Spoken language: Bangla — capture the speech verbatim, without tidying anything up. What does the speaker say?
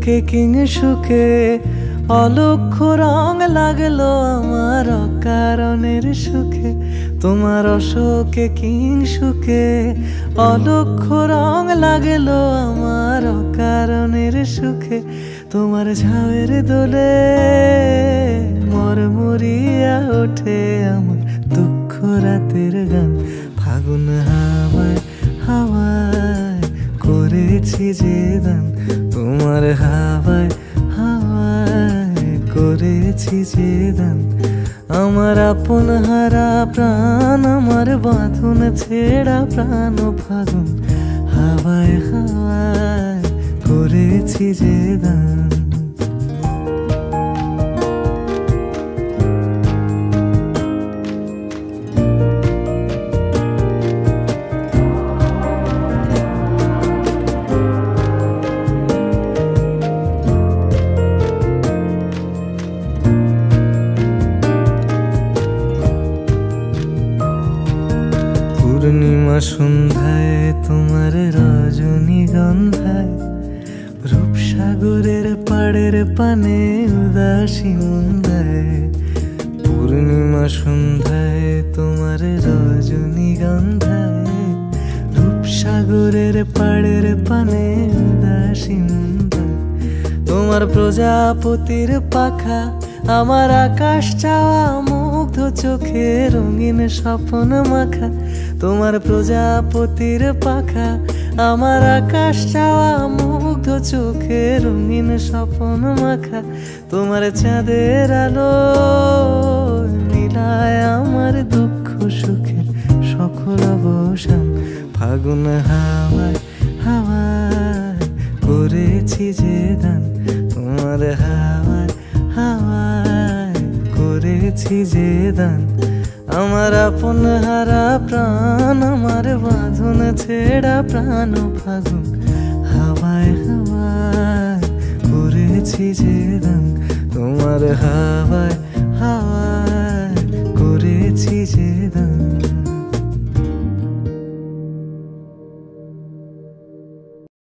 সুখে কিং সুখে অলক্ষ্য রং লাগলো আমার অকারণের সুখে। তোমার অশোকে কিং সুখে অলক্ষ্য রং লাগলো আমার অকারণের সুখে। তোমার ঝাউয়ের দোলে মরমরিয়া ওঠে আমার দুঃখ রাতের গান। ফাগুন হাওয়ায় হাওয়ায় করেছি যে দান, তোমার হাওয়ায় হাওয়ায় করেছি যে দান। আমার আপন হারা প্রাণ, আমার বাঁধন ছেঁড়া প্রাণ ফাগুন হাওয়ায় হাওয়ায় করেছি যে দান। পূর্ণিমা সন্ধ্যায় তোমার রজনীগন্ধায় রূপসাগরের পাড়ের পানে উদাসী মন্দায়। পূর্ণিমা সন্ধ্যায় তোমার রজনীগন্ধায় রূপসাগরের পাড়ের পানে উদাসী মন্দায়। তোমার প্রজাপতির পাখা আমার আকাশ চাওয়া মুগ্ধ চোখে রঙিন স্বপ্ন মাখা। তোমার প্রজাপতির পাখা আমার আকাশ চাওয়া মুগ্ধ চোখে রঙিন স্বপ্ন মাখা। তোমার চাঁদের আলো মিলায় আমার দুঃখ সুখের সকল অবসান। ফাগুন হাওয়ায় হাওয়ায় করেছি যে দান, তোমার হাওয়ায় হাওয়ায় করেছি যে দান। আমার আপন হারা প্রাণ, আমার বাঁধন ছেঁড়া প্রাণ ফাগুন হাওয়ায় হাওয়ায় করেছি যে দান। তোমার হাওয়ায়